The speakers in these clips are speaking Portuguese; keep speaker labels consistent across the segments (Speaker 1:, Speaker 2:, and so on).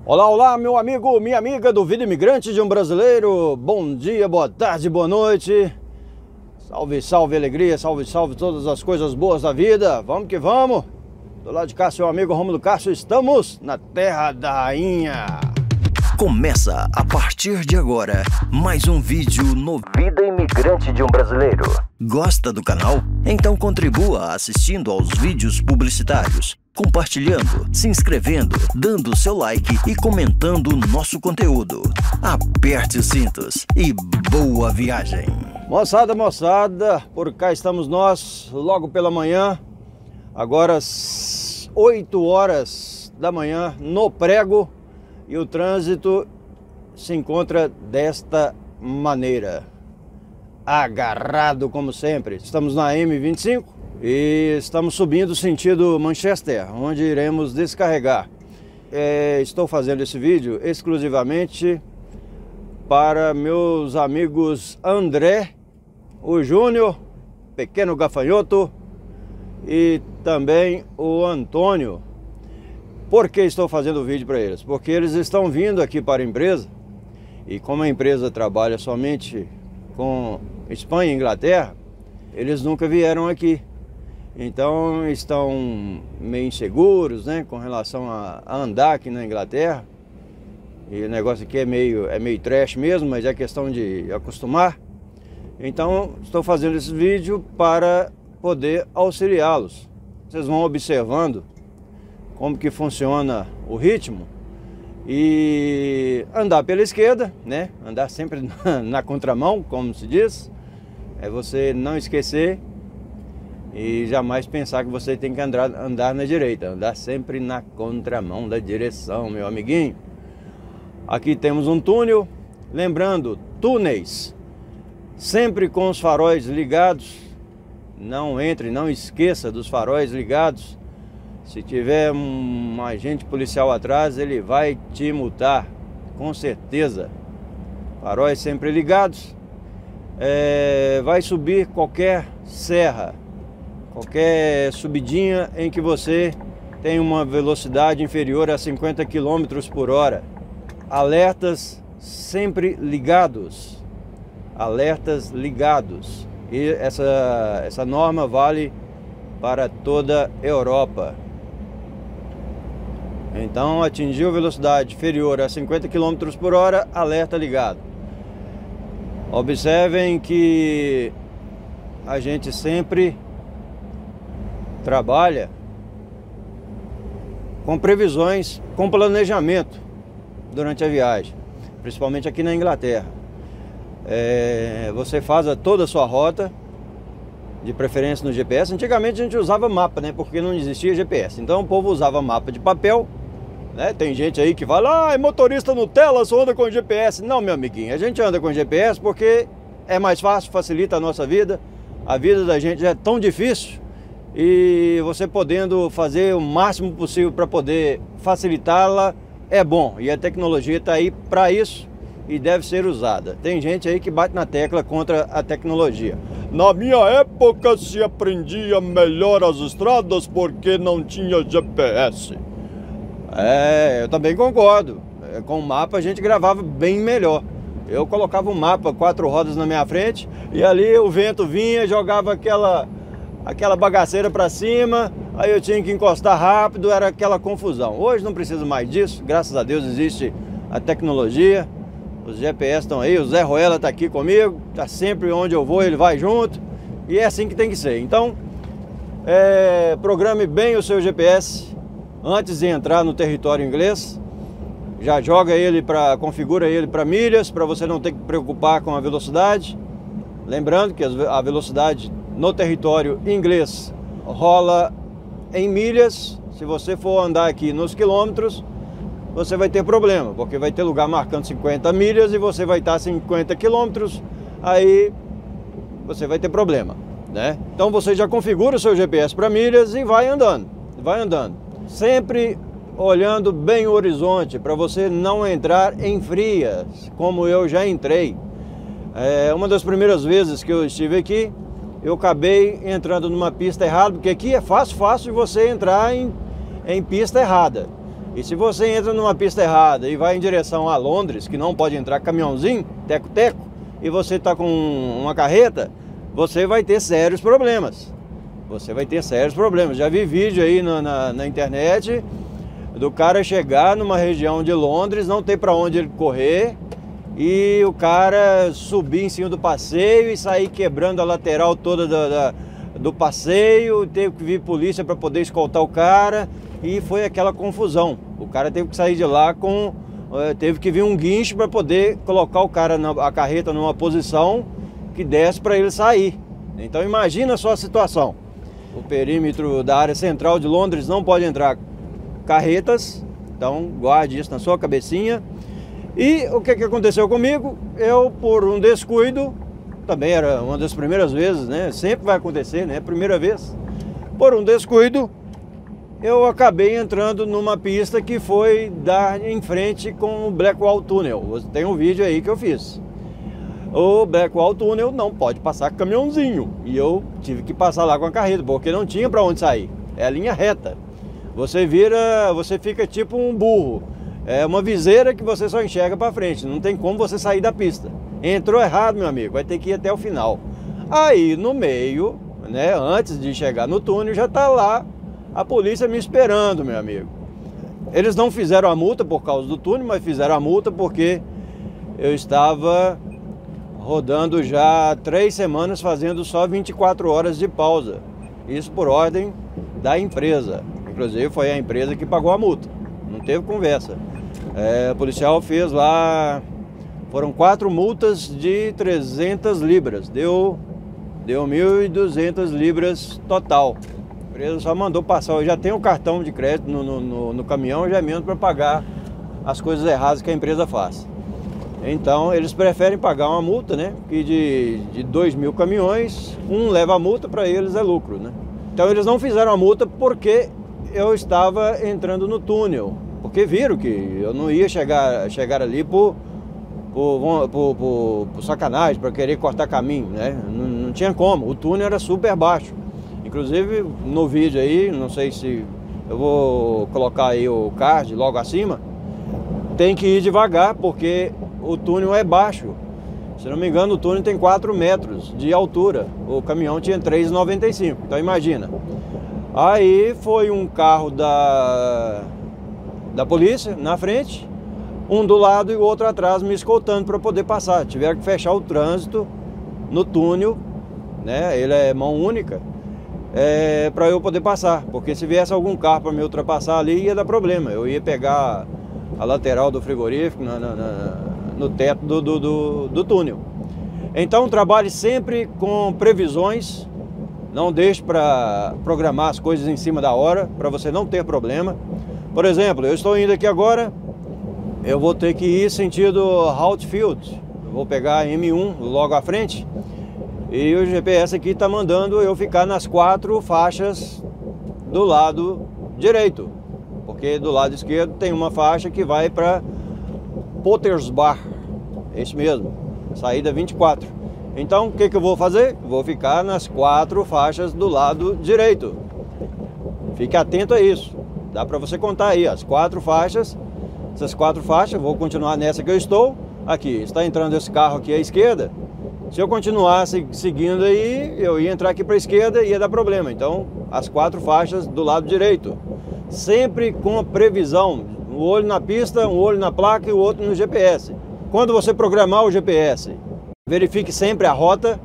Speaker 1: Olá, olá, meu amigo, minha amiga do Vida Imigrante de um Brasileiro. Bom dia, boa tarde, boa noite. Salve, salve, alegria, salve, salve todas as coisas boas da vida. Vamos que vamos. Do lado de cá, seu amigo Rômulo Castro, estamos na Terra da Rainha.
Speaker 2: Começa a partir de agora mais um vídeo no Vida Imigrante de um Brasileiro. Gosta do canal? Então contribua assistindo aos vídeos publicitários, compartilhando, se inscrevendo, dando seu like e comentando o nosso conteúdo. Aperte os cintos e boa viagem!
Speaker 1: Moçada, por cá estamos nós, logo pela manhã, agora às 8 horas da manhã, no prego, e o trânsito se encontra desta maneira, agarrado como sempre. Estamos na M25 e estamos subindo sentido Manchester, onde iremos descarregar. Estou fazendo esse vídeo exclusivamente para meus amigos André, o Júnior, pequeno gafanhoto, e também o Antônio. Por que estou fazendo o vídeo para eles? Porque eles estão vindo aqui para a empresa, e como a empresa trabalha somente com Espanha e Inglaterra, eles nunca vieram aqui. Então estão meio inseguros, né, com relação a andar aqui na Inglaterra. E o negócio aqui é meio trash mesmo, mas é questão de acostumar. Então estou fazendo esse vídeo para poder auxiliá-los. Vocês vão observando como que funciona o ritmo e andar pela esquerda, né? Andar sempre na contramão, como se diz. É você não esquecer e jamais pensar que você tem que andar na direita. Andar sempre na contramão da direção, meu amiguinho. Aqui temos um túnel. Lembrando, túneis sempre com os faróis ligados. Não entre, não esqueça dos faróis ligados. Se tiver um agente policial atrás, ele vai te multar, com certeza. Faróis sempre ligados. Vai subir qualquer serra, qualquer subidinha em que você tem uma velocidade inferior a 50 km por hora. Alertas sempre ligados. Alertas ligados. E essa norma vale para toda a Europa. Então, atingiu velocidade inferior a 50 km por hora, alerta ligado. Observem que a gente sempre trabalha com previsões, com planejamento durante a viagem, principalmente aqui na Inglaterra. Você faz toda a sua rota, de preferência no GPS. Antigamente a gente usava mapa, né? Porque não existia GPS. Então o povo usava mapa de papel, né? Tem gente aí que fala, é motorista Nutella, só anda com GPS. Não, meu amiguinho, a gente anda com GPS porque é mais fácil, facilita a nossa vida. A vida da gente é tão difícil e você podendo fazer o máximo possível para poder facilitá-la é bom. E a tecnologia está aí para isso e deve ser usada. Tem gente aí que bate na tecla contra a tecnologia. Na minha época se aprendia melhor as estradas porque não tinha GPS. Eu também concordo. Com o mapa a gente gravava bem melhor. Eu colocava um mapa, 4 rodas na minha frente, e ali o vento vinha, jogava aquela bagaceira para cima, aí eu tinha que encostar rápido, era aquela confusão. Hoje não precisa mais disso, graças a Deus existe a tecnologia. Os GPS estão aí, o Zé Ruela está aqui comigo, está sempre onde eu vou, ele vai junto, e é assim que tem que ser. Então, programe bem o seu GPS antes de entrar no território inglês. Já configura ele para milhas, para você não ter que preocupar com a velocidade. Lembrando que a velocidade no território inglês rola em milhas. Se você for andar aqui nos quilômetros, você vai ter problema, porque vai ter lugar marcando 50 milhas e você vai estar 50 quilômetros, aí você vai ter problema, né? Então você já configura o seu GPS para milhas e vai andando, sempre olhando bem o horizonte, para você não entrar em frias, como eu já entrei. Uma das primeiras vezes que eu estive aqui, eu acabei entrando numa pista errada, porque aqui é fácil de você entrar em pista errada. E se você entra numa pista errada e vai em direção a Londres, que não pode entrar caminhãozinho, teco-teco, e você está com uma carreta, você vai ter sérios problemas. Você vai ter sérios problemas. Já vi vídeo aí na internet do cara chegar numa região de Londres, não ter para onde ele correr, e o cara subir em cima do passeio e sair quebrando a lateral toda do passeio, teve que vir polícia para poder escoltar o cara, e foi aquela confusão. O cara teve que sair de lá teve que vir um guincho para poder colocar o cara, a carreta, numa posição que desse para ele sair. Então imagina só a situação. O perímetro da área central de Londres não pode entrar carretas, então guarde isso na sua cabecinha. E o que aconteceu comigo? Eu, por um descuido, também era uma das primeiras vezes, né? Sempre vai acontecer, né? Primeira vez. Por um descuido, eu acabei entrando numa pista que foi dar em frente com o Blackwall Tunnel. Tem um vídeo aí que eu fiz. O Blackwall Tunnel não pode passar caminhãozinho. E eu tive que passar lá com a carreta, porque não tinha para onde sair. É a linha reta. Você fica tipo um burro. É uma viseira que você só enxerga para frente. Não tem como você sair da pista. Entrou errado, meu amigo. Vai ter que ir até o final. Aí no meio, né, antes de chegar no túnel, já está lá a polícia me esperando, meu amigo. Eles não fizeram a multa por causa do túnel, mas fizeram a multa porque eu estava rodando já 3 semanas fazendo só 24 horas de pausa. Isso por ordem da empresa. Inclusive foi a empresa que pagou a multa. Não teve conversa. O policial fez lá, foram 4 multas de 300 libras. Deu 1.200 libras total. A empresa só mandou passar. Eu já tenho um cartão de crédito no caminhão, já é menos para pagar as coisas erradas que a empresa faz. Então eles preferem pagar uma multa, né? Que de 2.000 caminhões, um leva a multa, para eles é lucro, né? Então eles não fizeram a multa porque eu estava entrando no túnel. Porque viram que eu não ia chegar ali por sacanagem, para querer cortar caminho, né? Não tinha como. O túnel era super baixo. Inclusive no vídeo aí, não sei se eu vou colocar aí o card logo acima, tem que ir devagar porque o túnel é baixo. Se não me engano, o túnel tem 4 metros de altura. O caminhão tinha 3,95. Então imagina. Aí foi um carro da polícia na frente, um do lado e o outro atrás me escoltando para poder passar. Tiveram que fechar o trânsito no túnel, né? Ele é mão única. Para eu poder passar, porque se viesse algum carro para me ultrapassar ali, ia dar problema. Eu ia pegar a lateral do frigorífico no teto do túnel. Então trabalhe sempre com previsões, não deixe para programar as coisas em cima da hora, para você não ter problema. Por exemplo, eu estou indo aqui agora, eu vou ter que ir sentido Outfield, vou pegar a M1 logo à frente. E o GPS aqui está mandando eu ficar nas 4 faixas do lado direito. Porque do lado esquerdo tem uma faixa que vai para Pottersbar. Esse mesmo, saída 24. Então o que eu vou fazer? Vou ficar nas 4 faixas do lado direito. Fique atento a isso. Dá para você contar aí as 4 faixas. Essas 4 faixas, vou continuar nessa que eu estou. Aqui, está entrando esse carro aqui à esquerda. Se eu continuasse seguindo aí, eu ia entrar aqui para a esquerda e ia dar problema. Então, as 4 faixas do lado direito. Sempre com a previsão. Um olho na pista, um olho na placa e o outro no GPS. Quando você programar o GPS, verifique sempre a rota,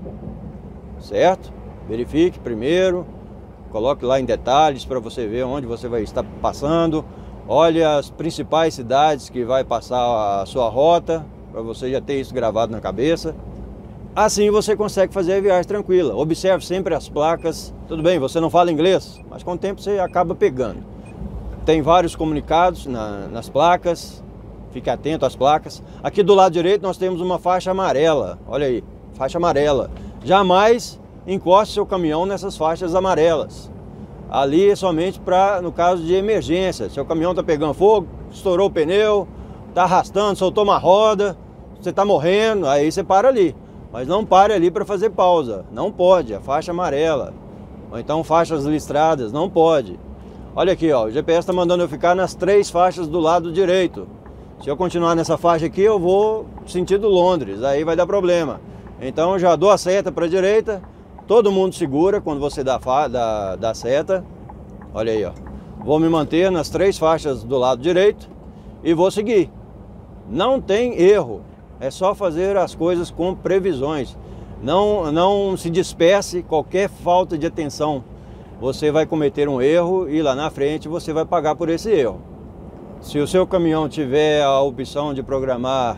Speaker 1: certo? Verifique primeiro, coloque lá em detalhes para você ver onde você vai estar passando. Olhe as principais cidades que vai passar a sua rota, para você já ter isso gravado na cabeça. Assim você consegue fazer a viagem tranquila. Observe sempre as placas. Tudo bem, você não fala inglês, mas com o tempo você acaba pegando. Tem vários comunicados nas placas. Fique atento às placas. Aqui do lado direito nós temos uma faixa amarela. Olha aí, faixa amarela. Jamais encoste seu caminhão nessas faixas amarelas. Ali é somente para, no caso de emergência. Seu caminhão está pegando fogo, estourou o pneu, está arrastando, soltou uma roda, você está morrendo, aí você para ali. Mas não pare ali para fazer pausa. Não pode, a faixa amarela. Ou então faixas listradas, não pode. Olha aqui, ó, o GPS está mandando eu ficar nas 3 faixas do lado direito. Se eu continuar nessa faixa aqui, eu vou sentido Londres, aí vai dar problema. Então eu já dou a seta para a direita, todo mundo segura quando você dá a seta. Olha aí, ó. Vou me manter nas 3 faixas do lado direito e vou seguir. Não tem erro, é só fazer as coisas com previsões. Não se disperse, qualquer falta de atenção. Você vai cometer um erro e lá na frente você vai pagar por esse erro. Se o seu caminhão tiver a opção de programar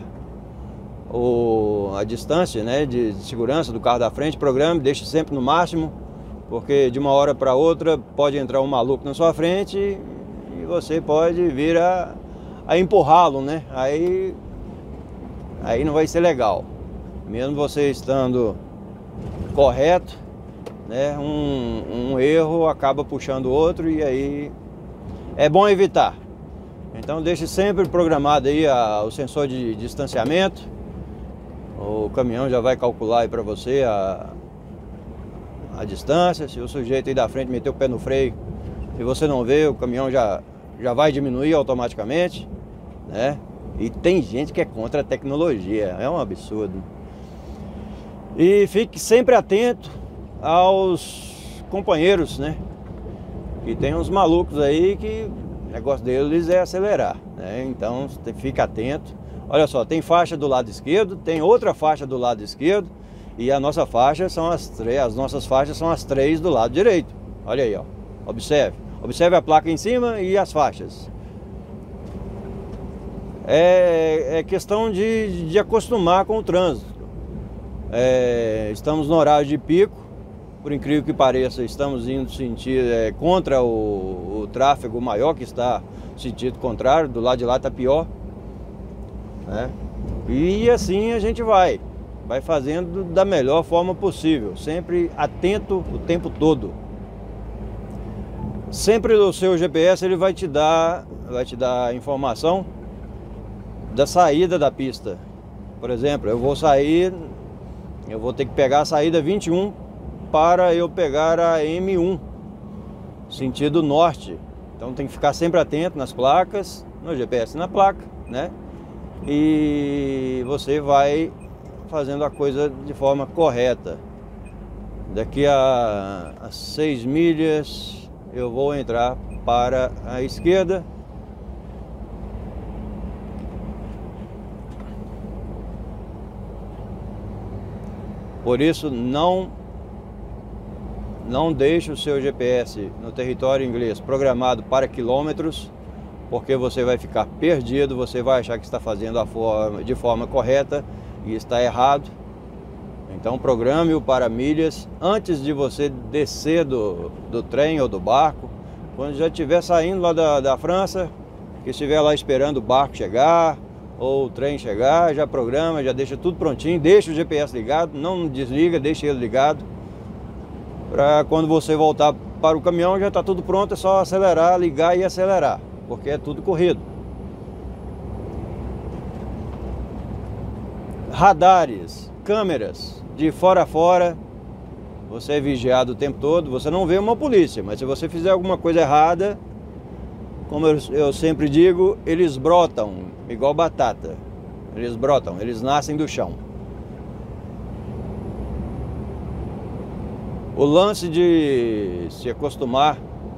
Speaker 1: a distância, né, de segurança do carro da frente, programe, deixe sempre no máximo, porque de uma hora para outra pode entrar um maluco na sua frente e você pode vir a empurrá-lo, né? Aí não vai ser legal. Mesmo você estando correto, né, um erro acaba puxando o outro e aí é bom evitar. Então deixe sempre programado aí o sensor de distanciamento. O caminhão já vai calcular aí para você a distância. Se o sujeito aí da frente meter o pé no freio e você não vê, o caminhão já vai diminuir automaticamente, né? E tem gente que é contra a tecnologia, é um absurdo. E fique sempre atento aos companheiros, né? Que tem uns malucos aí que o negócio deles é acelerar, né? Então fica atento. Olha só, tem faixa do lado esquerdo, tem outra faixa do lado esquerdo e a nossa faixa são as nossas faixas são as 3 do lado direito. Olha aí, ó. Observe a placa em cima e as faixas. É questão de acostumar com o trânsito. Estamos no horário de pico, por incrível que pareça, estamos indo contra o tráfego maior que está sentido contrário, do lado de lá está pior, né? E assim a gente vai fazendo da melhor forma possível, sempre atento o tempo todo. Sempre o seu GPS ele vai te dar informação da saída da pista. Por exemplo, eu vou ter que pegar a saída 21 para eu pegar a M1, sentido norte. Então tem que ficar sempre atento nas placas, no GPS na placa, né? E você vai fazendo a coisa de forma correta. Daqui a 6 milhas eu vou entrar para a esquerda. Por isso, não deixe o seu GPS no território inglês programado para quilômetros, porque você vai ficar perdido, você vai achar que está fazendo de forma correta e está errado. Então programe-o para milhas antes de você descer do trem ou do barco. Quando já estiver saindo lá da França, que estiver lá esperando o barco chegar ou o trem chegar, já programa, já deixa tudo prontinho, deixa o GPS ligado, não desliga, deixa ele ligado, para quando você voltar para o caminhão já está tudo pronto, é só acelerar, ligar e acelerar, porque é tudo corrido. Radares, câmeras de fora a fora, você é vigiado o tempo todo, você não vê uma polícia, mas se você fizer alguma coisa errada, como eu sempre digo, eles brotam igual batata. Eles brotam, eles nascem do chão. O lance de se acostumar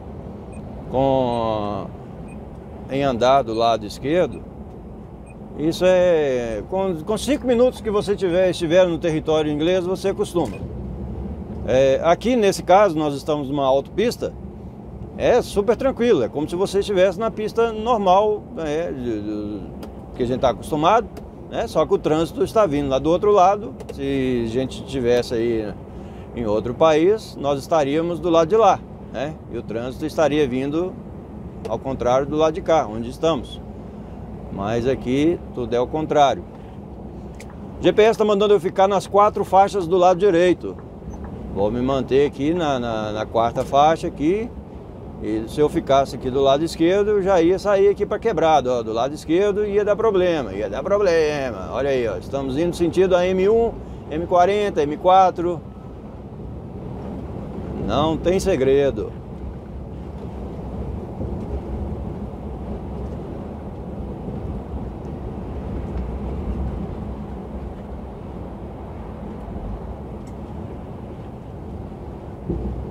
Speaker 1: em andar do lado esquerdo, isso é... Com 5 minutos que você estiver no território inglês, você acostuma. Aqui, nesse caso, nós estamos numa autopista, é super tranquilo, é como se você estivesse na pista normal, né, que a gente está acostumado, né, só que o trânsito está vindo lá do outro lado. Se a gente estivesse aí em outro país, nós estaríamos do lado de lá, né, e o trânsito estaria vindo ao contrário do lado de cá, onde estamos. Mas aqui tudo é ao contrário. O GPS está mandando eu ficar nas 4 faixas do lado direito. Vou me manter aqui na 4ª faixa aqui. E se eu ficasse aqui do lado esquerdo, eu já ia sair aqui para quebrado, ó, do lado esquerdo ia dar problema, Olha aí, ó, estamos indo sentido a M1, M40, M4. Não tem segredo.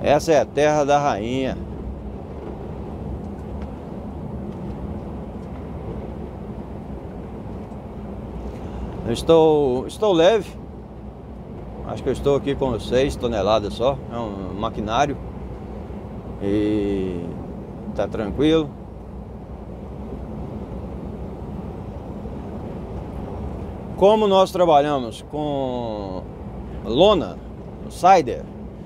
Speaker 1: Essa é a terra da rainha. Eu estou leve. Acho que eu estou aqui com 6 toneladas só. É um maquinário. E tá tranquilo. Como nós trabalhamos com lona, cider,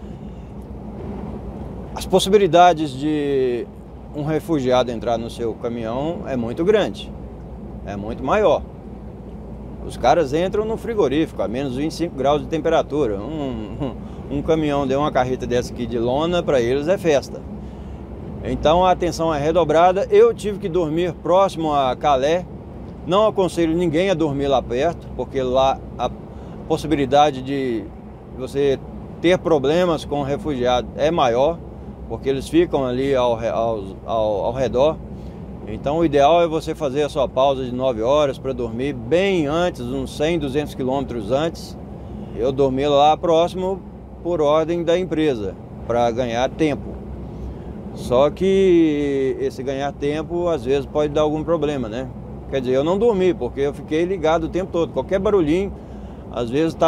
Speaker 1: as possibilidades de um refugiado entrar no seu caminhão é muito grande, é muito maior. Os caras entram no frigorífico a menos 25 graus de temperatura. Um caminhão de uma carreta dessa aqui de lona, para eles é festa. Então a atenção é redobrada. Eu tive que dormir próximo a Calais. Não aconselho ninguém a dormir lá perto, porque lá a possibilidade de você ter problemas com refugiados é maior, porque eles ficam ali ao redor. Então o ideal é você fazer a sua pausa de 9 horas para dormir bem antes, uns 100, 200 quilômetros antes. Eu dormi lá próximo por ordem da empresa, para ganhar tempo. Só que esse ganhar tempo às vezes pode dar algum problema, né? Quer dizer, eu não dormi, porque eu fiquei ligado o tempo todo. Qualquer barulhinho, às vezes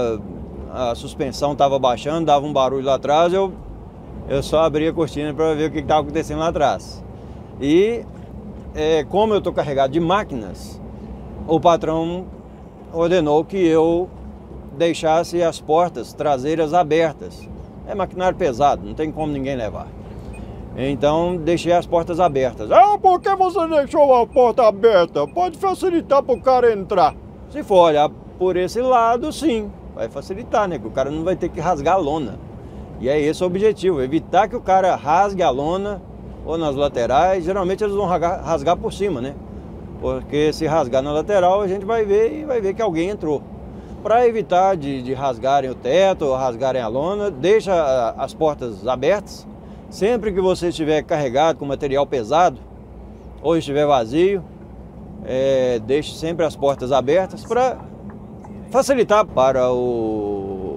Speaker 1: a suspensão estava baixando, dava um barulho lá atrás, eu só abria a cortina para ver o que estava acontecendo lá atrás. E como eu estou carregado de máquinas, o patrão ordenou que eu deixasse as portas traseiras abertas. É maquinário pesado, não tem como ninguém levar. Então deixei as portas abertas. Ah, por que você deixou a porta aberta? Pode facilitar para o cara entrar. Se for olhar por esse lado, sim, vai facilitar, né? Que o cara não vai ter que rasgar a lona. E é esse o objetivo, evitar que o cara rasgue a lona ou nas laterais. Geralmente eles vão rasgar por cima, né? Porque se rasgar na lateral, a gente vai ver e vai ver que alguém entrou. Para evitar de rasgarem o teto ou rasgarem a lona, deixa as portas abertas. Sempre que você estiver carregado com material pesado ou estiver vazio, deixe sempre as portas abertas para facilitar para o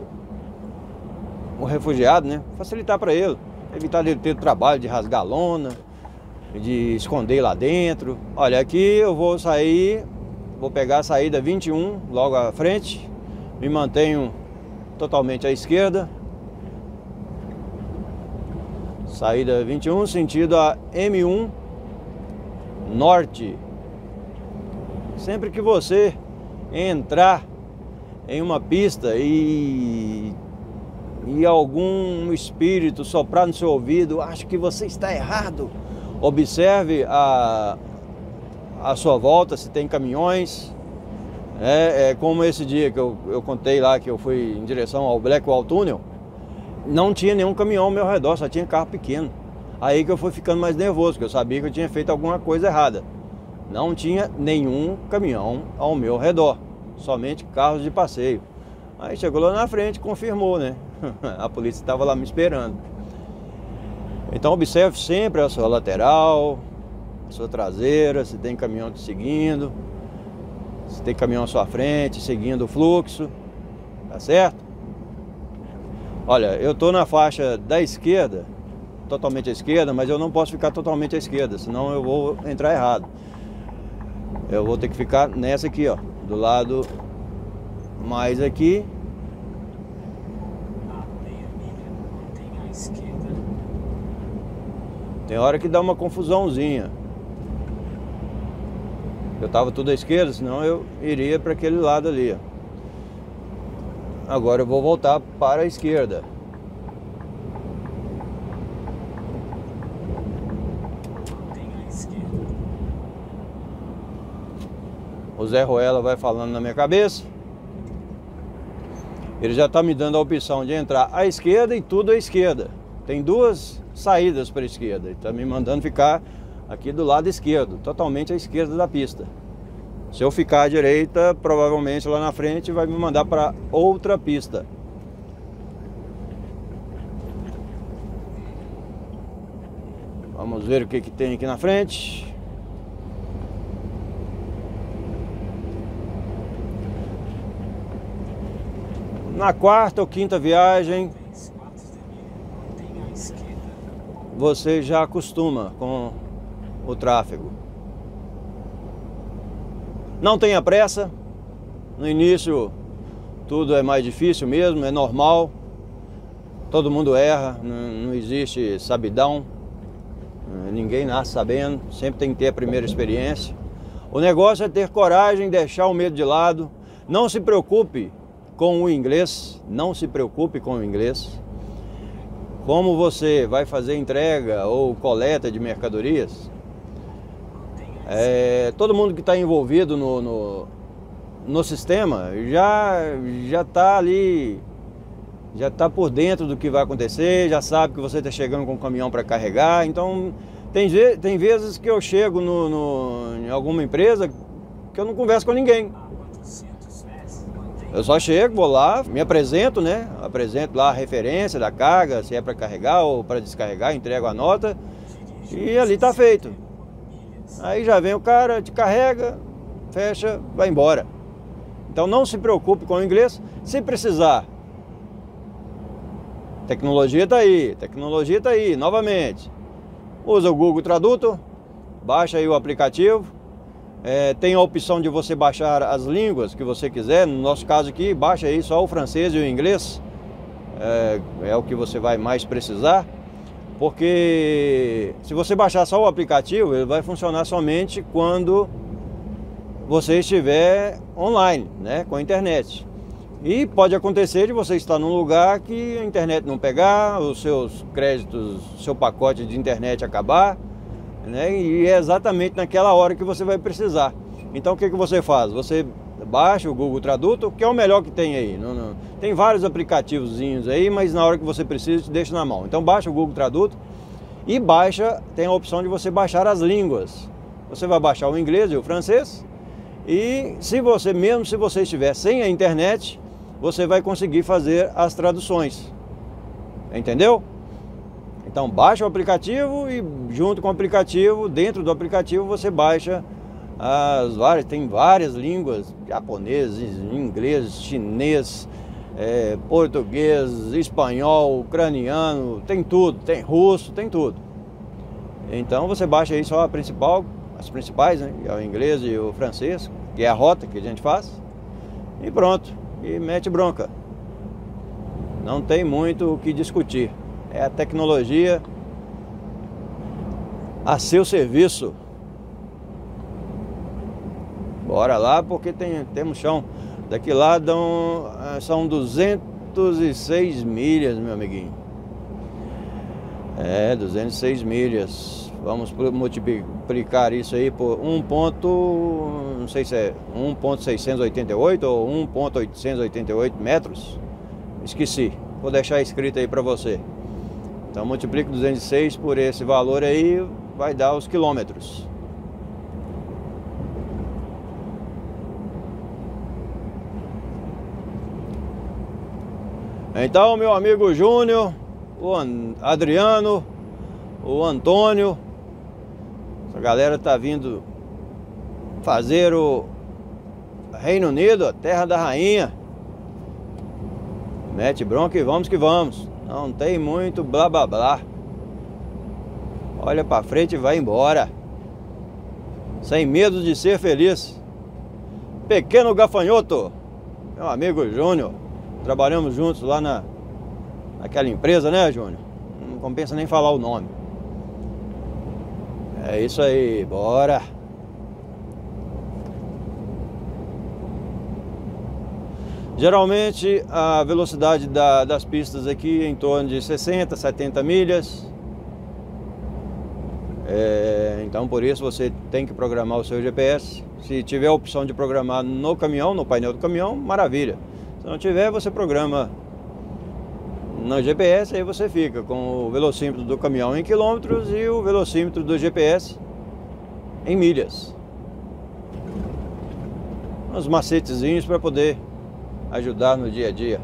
Speaker 1: refugiado, né? Facilitar para ele, evitar ele ter o trabalho de rasgar a lona, de esconder lá dentro. Olha, aqui eu vou sair, vou pegar a saída 21 logo à frente, me mantenho totalmente à esquerda. Saída 21, sentido a M1 Norte. Sempre que você entrar em uma pista e algum espírito soprar no seu ouvido, acho que você está errado, observe a sua volta, se tem caminhões. Como esse dia que eu contei lá, que eu fui em direção ao Blackwall Tunnel. Não tinha nenhum caminhão ao meu redor, só tinha carro pequeno. Aí que eu fui ficando mais nervoso, porque eu sabia que eu tinha feito alguma coisa errada. Não tinha nenhum caminhão ao meu redor, somente carros de passeio. Aí chegou lá na frente, confirmou, né? A polícia estava lá me esperando. Então observe sempre a sua lateral, a sua traseira, se tem caminhão te seguindo, se tem caminhão à sua frente, seguindo o fluxo, tá certo? Olha, eu estou na faixa da esquerda, totalmente à esquerda, mas eu não posso ficar totalmente à esquerda, senão eu vou entrar errado. Eu vou ter que ficar nessa aqui, ó, do lado mais aqui. Tem hora que dá uma confusãozinha. Eu estava tudo à esquerda, senão eu iria para aquele lado ali, ó. Agora eu vou voltar para a esquerda. O Zé Ruela vai falando na minha cabeça. Ele já está me dando a opção de entrar à esquerda e tudo à esquerda. Tem duas saídas para a esquerda. Ele está me mandando ficar aqui do lado esquerdo, totalmente à esquerda da pista. Se eu ficar à direita, provavelmente lá na frente vai me mandar para outra pista. Vamos ver o que tem aqui na frente. Na quarta ou quinta viagem, você já acostuma com o tráfego. Não tenha pressa. No início tudo é mais difícil mesmo, é normal. Todo mundo erra, não existe sabidão. Ninguém nasce sabendo, sempre tem que ter a primeira experiência. O negócio é ter coragem, deixar o medo de lado. Não se preocupe com o inglês, não se preocupe com o inglês. Como você vai fazer entrega ou coleta de mercadorias, todo mundo que está envolvido no sistema já está ali, já está por dentro do que vai acontecer, já sabe que você está chegando com um caminhão para carregar. Então tem vezes que eu chego em alguma empresa que eu não converso com ninguém. Eu só chego, vou lá, me apresento, né? Apresento lá a referência da carga, se é para carregar ou para descarregar, entrego a nota e ali está feito. Aí já vem o cara, te carrega, fecha, vai embora. Então não se preocupe com o inglês. Se precisar, tecnologia está aí, novamente. Usa o Google Tradutor, baixa aí o aplicativo. Tem a opção de você baixar as línguas que você quiser. No nosso caso aqui, baixa aí só o francês e o inglês. É o que você vai mais precisar. Porque se você baixar só o aplicativo, ele vai funcionar somente quando você estiver online, né, com a internet. E pode acontecer de você estar num lugar que a internet não pegar, os seus créditos, seu pacote de internet acabar, né, e é exatamente naquela hora que você vai precisar. Então o que você faz? Você baixa o Google Tradutor, que é o melhor que tem aí. Tem vários aplicativozinhos aí, mas na hora que você precisa, te deixa na mão. Então baixa o Google Tradutor e tem a opção de você baixar as línguas. Você vai baixar o inglês e o francês. E mesmo se você estiver sem a internet, você vai conseguir fazer as traduções. Entendeu? Então baixa o aplicativo e junto com o aplicativo, dentro do aplicativo você baixa tem várias línguas, japonês, inglês, chinês, português, espanhol, ucraniano, tem tudo, tem russo, tem tudo. Então você baixa aí só as principais, né? É o inglês e o francês, que é a rota que a gente faz, e pronto, e mete bronca. Não tem muito o que discutir. É a tecnologia a seu serviço. Bora lá, porque temos chão. Daqui lá são 206 milhas, meu amiguinho. 206 milhas. Vamos multiplicar isso aí por não sei se é 1.688 ou 1.888 metros. Esqueci. Vou deixar escrito aí para você. Então multiplica 206 por esse valor aí, vai dar os quilômetros. Então, meu amigo Júnior, o Adriano, o Antônio, essa galera tá vindo fazer o Reino Unido, a terra da rainha. Mete bronca e vamos que vamos. Não tem muito blá blá blá. Olha pra frente e vai embora. Sem medo de ser feliz. Pequeno gafanhoto, meu amigo Júnior. Trabalhamos juntos lá naquela empresa, né, Júnior? Não compensa nem falar o nome. É isso aí, bora. Geralmente a velocidade das pistas aqui é em torno de 60, 70 milhas. Então por isso você tem que programar o seu GPS. Se tiver a opção de programar no caminhão, no painel do caminhão, maravilha. Se não tiver, você programa no GPS, aí você fica com o velocímetro do caminhão em quilômetros e o velocímetro do GPS em milhas. Uns macetezinhos para poder ajudar no dia a dia.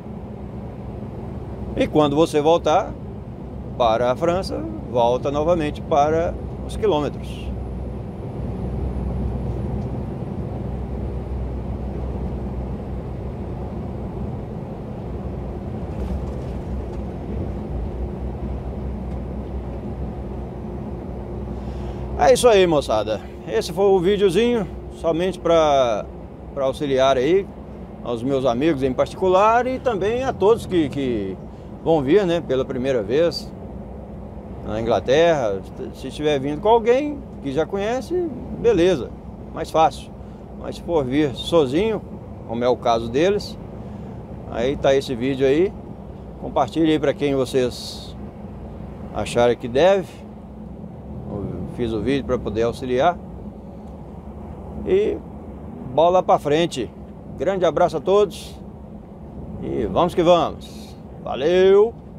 Speaker 1: E quando você voltar para a França, volta novamente para os quilômetros. É isso aí, moçada. Esse foi o videozinho, somente para auxiliar aí aos meus amigos em particular e também a todos que vão vir, né, pela primeira vez na Inglaterra. Se estiver vindo com alguém que já conhece, beleza, mais fácil. Mas se for vir sozinho, como é o caso deles, aí tá esse vídeo aí. Compartilhe aí para quem vocês acharem que deve. Eu fiz o vídeo para poder auxiliar. E bola para frente. Grande abraço a todos e vamos que vamos. Valeu!